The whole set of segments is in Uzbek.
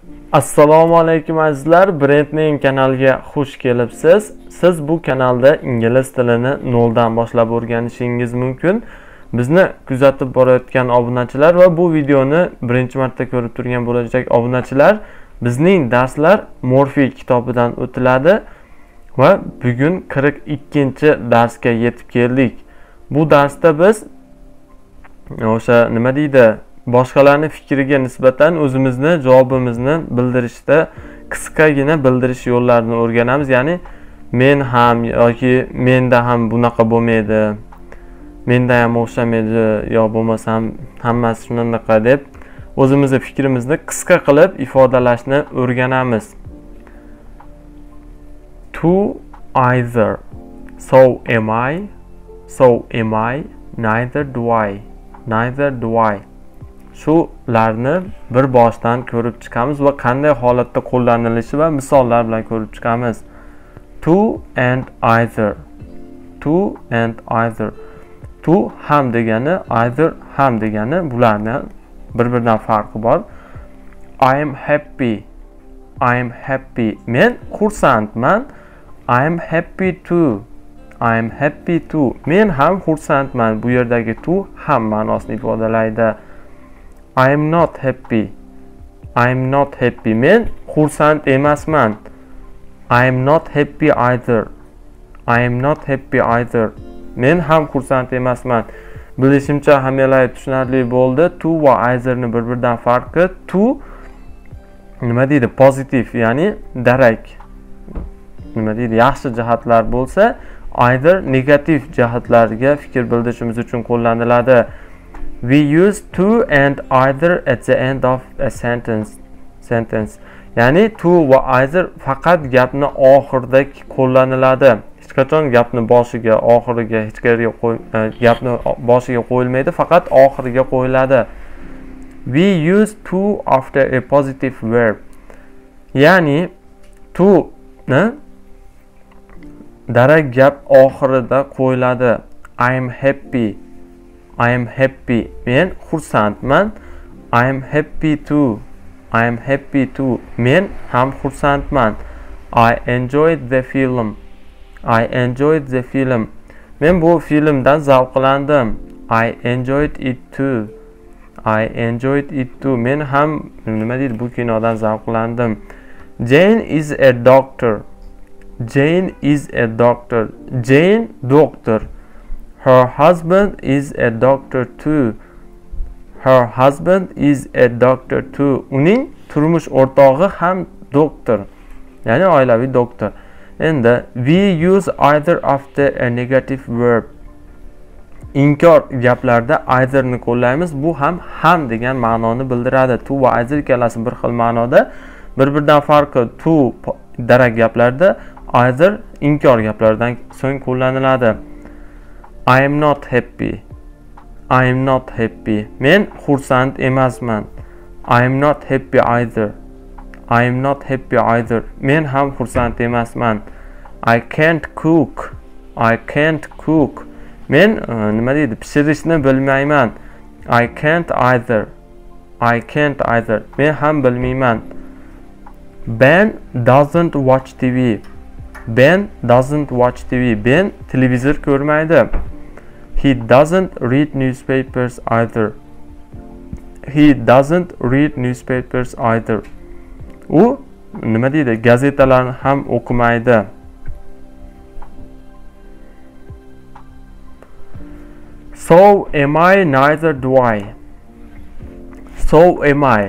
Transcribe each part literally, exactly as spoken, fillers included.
Assalomu alaykum azizlar, Brandname kanaliga xush kelibsiz. Siz bu kanalda ingliz tilini noldan boshlab o'rganishingiz mumkin. Bizni kuzatib borayotgan obunachilar va bu videoni birinchi marta ko'rib turgan bo'lajak obunachilar, bizning darslar Morphe kitobidan o'tiladi va bugun qirq ikkinchi darsga yetib keldik. Bu darsda biz o'sha nima deydi, boshqalarning fikriga nisbatan o'zimizni javobimizni bildirishda qisqagina bildirish yo'llarini o'rganamiz. Ya'ni men ham yoki menda ham bunaqa bo'lmaydi, menda ham o'xshamaydi, yo bo'lmasam hammasi shunaqa deb o'zimizning fikrimizni qisqa qilib ifodalashni o'rganamiz. To either, so am I, so am I, neither do I, neither do I. Shularni bir boshdan ko'rib chiqamiz va qanday holatda qo'llanilishi va misollar bilan ko'rib chiqamiz. To and either. To and either. To ham degani, either ham degani, bularni bir-biridan farqi bor. I am happy. I am happy. Men xursandman. I am happy too. I am happy too. Men ham xursandman. Bu yerdagi to ham ma'nosini ifodalaydi. I am not happy. I am not happy. Men xursand emasman. I am not happy either. I am not happy either. Men ham xursand emasman. Bilishimcha hammalari tushunarli bo'ldi. To va eitherni bir-biridan farqi. To nima deydi? Pozitiv, ya'ni darak. Nima deydi? Yaxshi jihatlar bo'lsa, either negativ jihatlarga fikr bildirishimiz uchun qo'llaniladi. We use to and either at the end of a sentence. Sentence. Ya'ni to va either faqat gapni oxirida qo'llaniladi. Hech qachon gapni boshiga, oxiriga, hech qayerga qo'y, gapni boshiga qo'yilmaydi, faqat oxiriga qo'yiladi. We use to after a positive verb. Ya'ni to ni darak gap oxirida qo'yiladi. I am happy. I am happy. Men xursandman. I am happy too. I am happy too. Men ham xursandman. I enjoyed the film. I enjoyed the film. Men bu filmdan zavqlandim. I enjoyed it too. I enjoyed it too. Men ham nima deydi, bu kinodan zavqlandim. Jane is a doctor. Jane is a doctor. Jane doktor. Her husband is a doctor too. Her husband is a doctor too. Uning turmush o'rtog'i ham doktor. Ya'ni oilaviy doktor. Endi we use either after a negative verb. Inkor gaplarda either ni qo'llaymiz. Bu ham ham degan ma'noni bildiradi. To va either ikkalasi bir xil ma'noda. Bir-biridan farqi to darak gaplarda, either inkor gaplardan so'ng qo'llaniladi. I am not happy. I am not happy. Men xursand emasman. I am not happy either. I am not happy either. Men ham xursand emasman. I can't cook. I can't cook. Men nima deydi? Pishirishni bilmayman. I can't either. I can't either. Men ham bilmayman. Ben doesn't watch T V. Ben doesn't watch T V. Ben televizor ko'rmaydi. He doesn't read newspapers either. He doesn't read newspapers either. U nima deydi? Gazetalarni ham o'qimaydi. So am I, neither do I. So am I.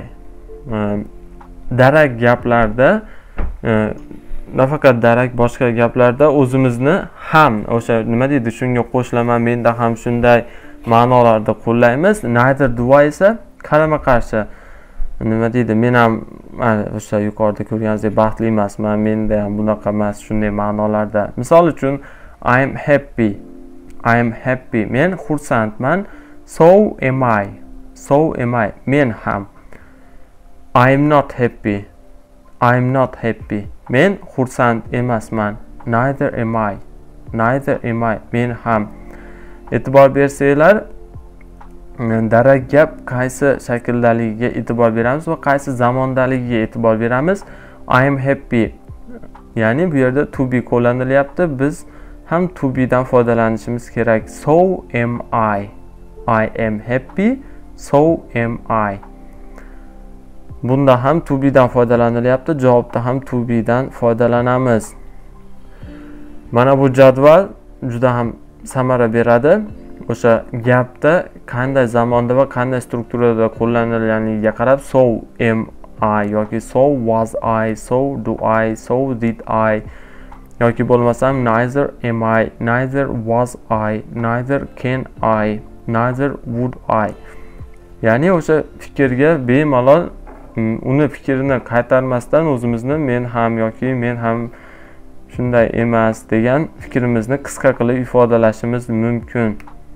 Darak gaplarda, nafaqat darak boshqa gaplarda o'zimizni ham o'sha nima deydi, shunga qo'shilaman, menda ham shunday ma'nolarda qo'llaymiz. Neither do I esa qarama qarshi nima deydi, men ham o'sha yuqorida ko'rganingizdek baxtli emasman, menda ham bunaqa emas, shunday ma'nolarda. Misol uchun I am happy. I am happy. Men xursandman. So am I. So am I. Men ham. I am not happy. I am not happy. Men xursand emasman. Neither am I. Neither am I. Men ham. E'tibor bersanglar, darak gap qaysi shakldaligiga e'tibor beramiz va qaysi zamondaligiga e'tibor beramiz. I am happy. Ya'ni bu yerda to be qo'llanilyapti. Biz ham to be dan foydalanishimiz kerak. So am I. I am happy. So am I. Bunda ham to be dan foydalanilyapti. Javobda ham to be dan foydalanamiz. Mana bu jadval juda ham samara beradi. O'sha gapda qanday zamonda va qanday strukturada qo'llanilganiga qarab so am I yoki so was I, so do I, so did I yoki bo'lmasam neither am I, neither was I, neither can I, neither would I. Ya'ni o'sha fikrga bemalol uni fikrini qaytarmasdan o'zimizni men ham yoki men ham shunday emas degan fikrimizni qisqa qilib ifodalashimiz mumkin.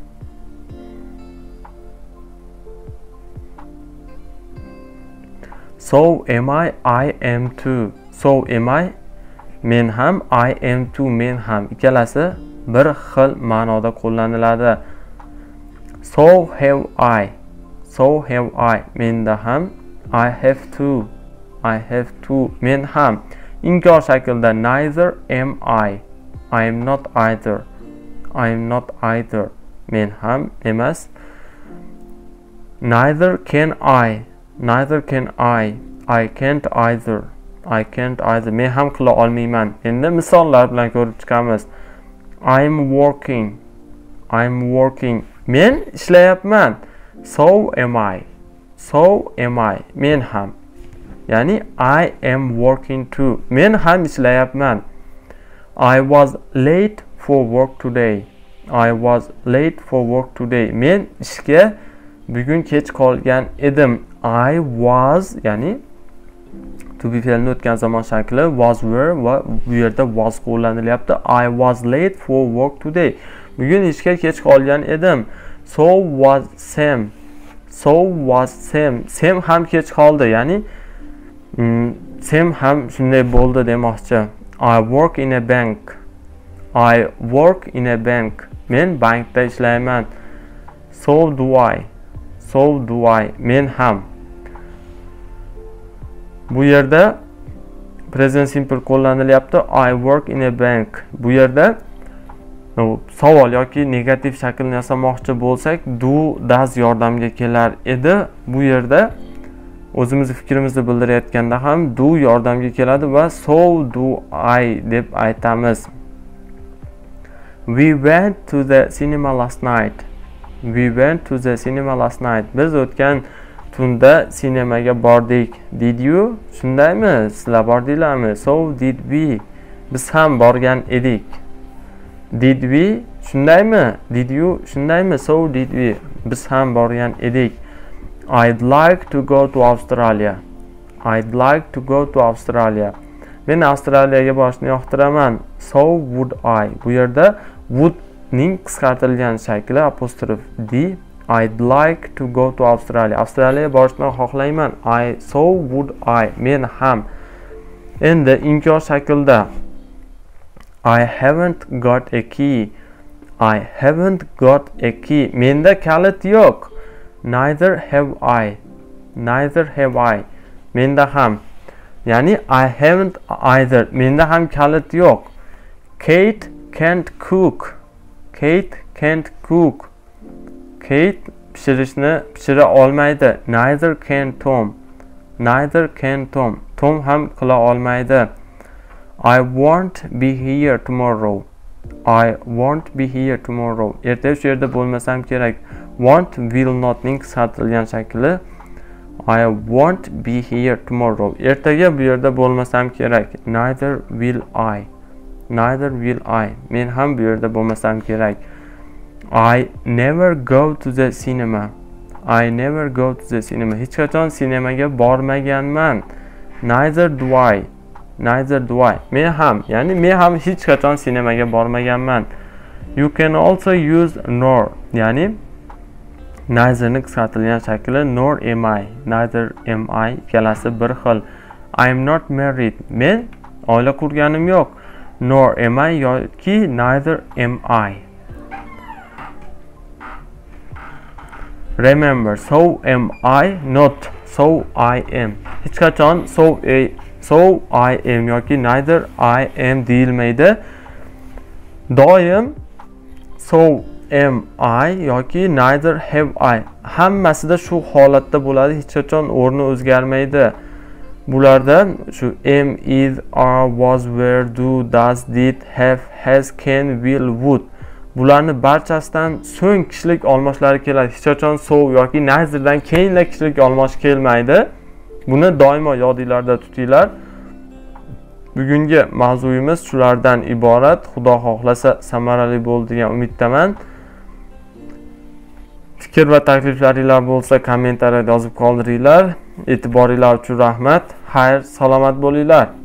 So am I, I am too. So am I, men ham, I am too, men ham. Ikkalasi bir xil ma'noda qo'llaniladi. So have I. So have I. Menda ham, I have to. I have to. Men ham. Inkor shaklda neither am I. I am not either. I am not either. Men ham emas. Neither can I. Neither can I. I can't either. I can't either. Men ham qila olmayman. Endi misollar bilan ko'rib chiqamiz. I am working. I am working. Men ishlayapman. So am I. So am I. Men ham. Ya'ni I am working too. Men ham ishlayapman. I was late for work today. I was late for work today. Men ishga bugun kech qolgan edim. I was, ya'ni to be fe'lni o'tgan zamon shakli was were va bu yerda was qo'llanilyapti. I was late for work today. Bugun ishga kech qolgan edim. So was Sam. So was Sam. Sam ham kech qoldi. Ya'ni mm, Sam ham shunday bo'ldi demoqchi. I work in a bank. I work in a bank. Men bankda ishlayman. So do I. So do I. Men ham. Bu yerda present simple qo'llanilyapti. I work in a bank. Bu yerda savol yoki negativ shaklni yasamoqchi bo'lsak, do, does yordamga kelar edi. Bu yerda o'zimizni fikrimizni bildirayotganda ham do yordamga keladi va so do I deb aytamiz. We went to the cinema last night. We went to the cinema last night. Biz o'tgan tunda sinemaga bordik. Did you? Shundaymi? Sizlar bordinglarmi? So did we? Biz ham borgan edik. Did we? Shundaymi? Did you? Shundaymi? So did we? Biz ham borgan edik. I'd like to go to Australia. I'd like to go to Australia. Men Avstraliyaga borishni yoqtiraman. So would I. Bu yerda would ning qisqartirilgan shakli apostrof d. I'd like to go to Australia. Avstraliyaga borishni xohlayman. I so would I. Men ham. Endi inkor shaklda I haven't got a key. I haven't got a key. Menda kalit yo'q. Neither have I. Neither have I. Menda ham. Ya'ni I haven't either. Menda ham kalit yo'q. Kate can't cook. Kate can't cook. Kate pishirishni pishira olmaydi. Neither can Tom. Neither can Tom. Tom ham qila olmaydi. I won't be here tomorrow. I won't be here tomorrow. Ertaga shu yerda bo'lmasam kerak. Want will not ning qisqartirilgan shakli. I won't be here tomorrow. Ertaga bu yerda bo'lmasam kerak. Neither will I. Neither will I. Men ham bu yerda bo'lmasam kerak. I never go to the cinema. I never go to the cinema. Hech qachon sinemaga bormaganman. Neither do I. Neither do I. Men ham, ya'ni men ham hech qachon sinemaga bormaganman. You can also use nor, ya'ni neither ni qisqartirilgan shakli nor am I. Neither am I ikkalasi bir xil. I am not married. Men oila qurganim yo'q. Nor am I yoki neither am I. Remember, so am I, not so I am. Hech qachon so a, so I am yoki neither I am deyilmaydi. Doim so am I yoki neither have I. Hammasida shu holatda bo'ladi, hech qachon o'rni o'zgarmaydi. Bularda shu am, is, are, was, were, do, does, did, have, has, can, will, would. Bularni barchasidan so'ng kishilik olmoshlari keladi. Hech qachon so yoki neitherdan keyinla kishilik olmosh kelmaydi. Buni doimo yodingizda tutinglar. Bugungi mavzuyimiz shulardan iborat. Xudo xohlasa samarali bo'ldi degan umiddaman. Fikr va takliflaringiz bo'lsa kommentariyada yozib qoldiringlar. E'tiboringiz uchun rahmat. Xayr, salomat bo'linglar.